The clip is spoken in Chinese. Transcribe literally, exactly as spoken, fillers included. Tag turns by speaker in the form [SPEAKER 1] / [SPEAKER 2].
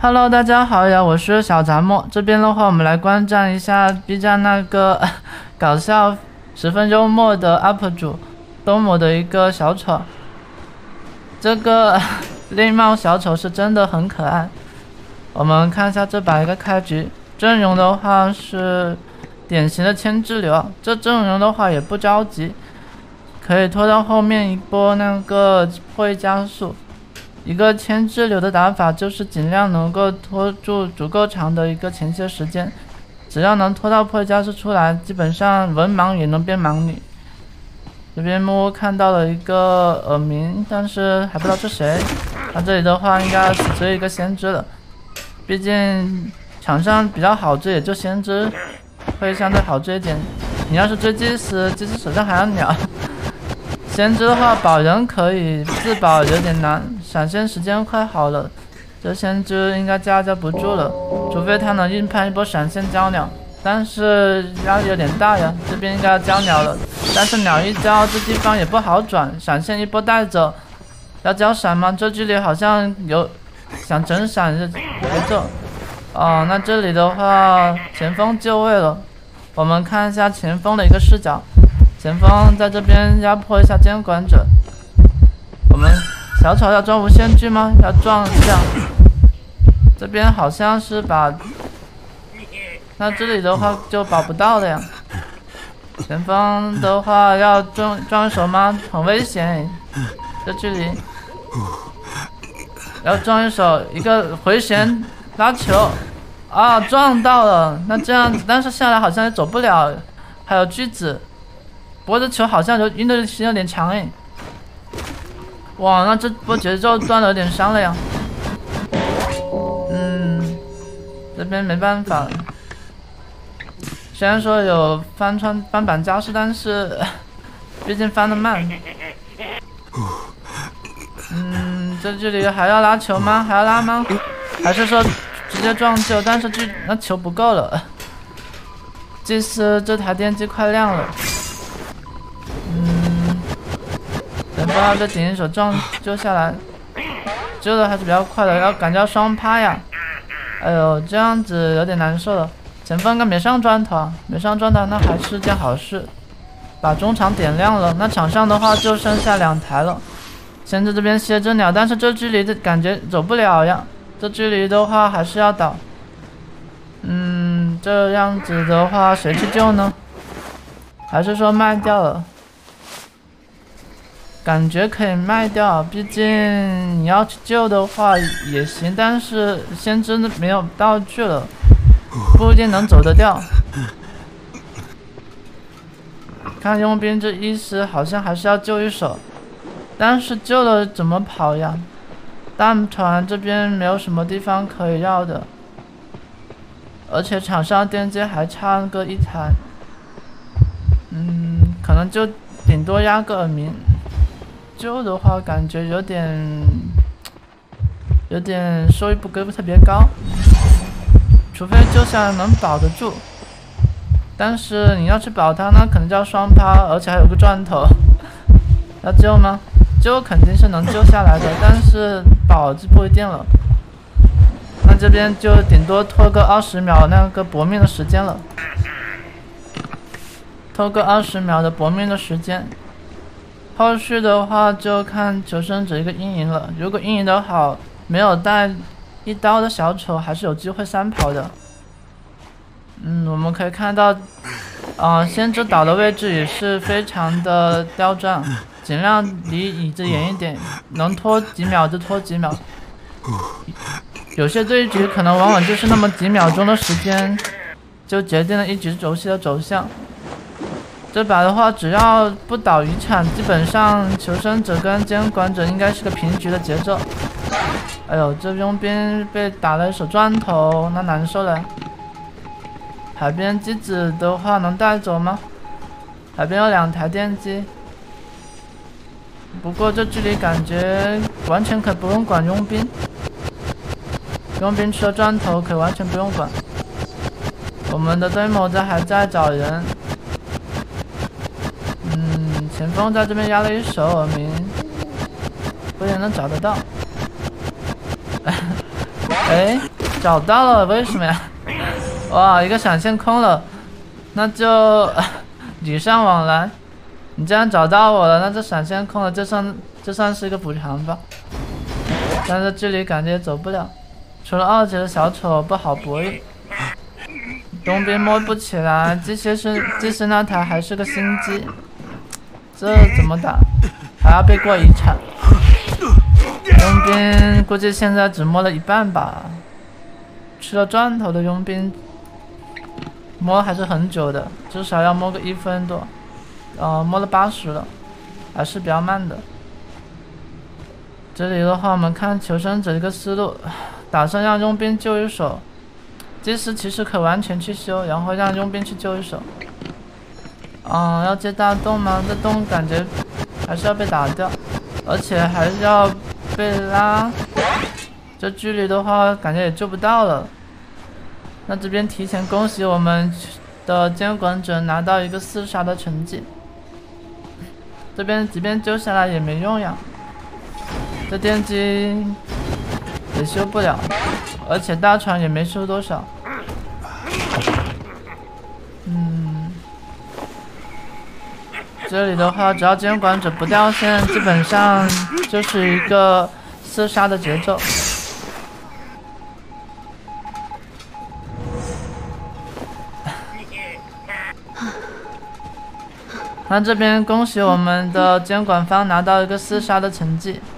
[SPEAKER 1] Hello， 大家好呀，我是小杂墨。这边的话，我们来观战一下 B 站那个搞笑、十分幽默的 U P 主东某的一个小丑。这个绿帽小丑是真的很可爱。我们看一下这把一个开局，阵容的话是典型的牵制流，这阵容的话也不着急，可以拖到后面一波那个破译加速。一个牵制流的打法就是尽量能够拖住足够长的一个前期时间，只要能拖到破译加速出来，基本上文盲也能变盲女。这边木木看到了一个耳鸣，但是还不知道是谁。他这里的话应该死追一个先知了，毕竟场上比较好追，也就先知会相对好追一点。你要是追祭司，祭司手上还有鸟。先知的话，保人可以自保有点难，闪现时间快好了，这先知应该架架不住了，除非他能硬判一波闪现交鸟，但是压力有点大呀。这边应该要交鸟了，但是鸟一交，这地方也不好转，闪现一波带走，要交闪吗？这距离好像有想整闪的节奏。哦，那这里的话，前锋就位了，我们看一下前锋的一个视角。前锋在这边压迫一下监管者，我们小丑要装无限锯吗？要撞这样，这边好像是把，那这里的话就保不到了呀。前锋的话要撞撞一手吗？很危险，这距离要撞一手，一个回旋拉球，啊，撞到了，那这样子，但是下来好像也走不了，还有锯子。不过这球好像有运动性有点强诶，哇，那这波节奏断了有点伤了呀。嗯，这边没办法了。虽然说有翻穿翻板加速，但是毕竟翻得慢。嗯，这距离还要拉球吗？还要拉吗？还是说直接撞球？但是距那球不够了。祭司这台电机快亮了。嗯，等不到这顶一手撞救下来，救的还是比较快的，要感觉要双趴呀。哎呦，这样子有点难受了。前锋应该没上砖头，没上砖头那还是件好事，把中场点亮了。那场上的话就剩下两台了。先知这边歇着鸟，但是这距离的感觉走不了呀。这距离的话还是要倒。嗯，这样子的话谁去救呢？还是说卖掉了？感觉可以卖掉，毕竟你要去救的话也行，但是先知没有道具了，不一定能走得掉。看佣兵这意思好像还是要救一手，但是救了怎么跑呀？弹团这边没有什么地方可以要的，而且场上电机还差个一台，嗯，可能就顶多压个耳鸣。救的话感觉有点有点收益不给特别高，除非救下来能保得住，但是你要去保他，那可能就要双趴，而且还有个钻头。要救吗？救肯定是能救下来的，但是保就不一定了。那这边就顶多拖个二十秒那个搏命的时间了，拖个二十秒的搏命的时间。后续的话就看求生者一个阴影了，如果阴影的好，没有带一刀的小丑还是有机会三跑的。嗯，我们可以看到，呃，先知倒的位置也是非常的刁钻，尽量离椅子远一点，能拖几秒就拖几秒。有些这一局可能往往就是那么几秒钟的时间，就决定了一局游戏的走向。这把的话，只要不倒遗产，基本上求生者跟监管者应该是个平局的节奏。哎呦，这佣兵被打了一手砖头，那难受了。海边机子的话能带走吗？海边有两台电机，不过这距离感觉完全可以不用管佣兵，佣兵吃了砖头可以完全不用管。我们的对某在还在找人。前锋在这边压了一手耳鸣，不一定能找得到。哎， 找到了，为什么呀？哇，一个闪现空了，那就礼尚往来。你既然找到我了，那这闪现空了，就算就算是一个补偿吧。但是距离感觉也走不了，除了二级的小丑不好博弈。佣兵摸不起来，机械是机师那台还是个新机，这怎么打？还要被过遗产。佣兵估计现在只摸了一半吧。吃了钻头的佣兵摸还是很久的，至少要摸个一分多。呃，摸了八十了，还是比较慢的。这里的话，我们看求生者一个思路，打算让佣兵救一手。机师其实可完全去修，然后让佣兵去救一手。嗯，要接大洞吗？这洞感觉还是要被打掉，而且还是要被拉。这距离的话，感觉也救不到了。那这边提前恭喜我们的监管者拿到一个四杀的成绩。这边即便救下来也没用呀，这电机也修不了，而且大船也没修多少。嗯，这里的话，只要监管者不掉线，基本上就是一个厮杀的节奏。那这边恭喜我们的监管方拿到一个厮杀的成绩。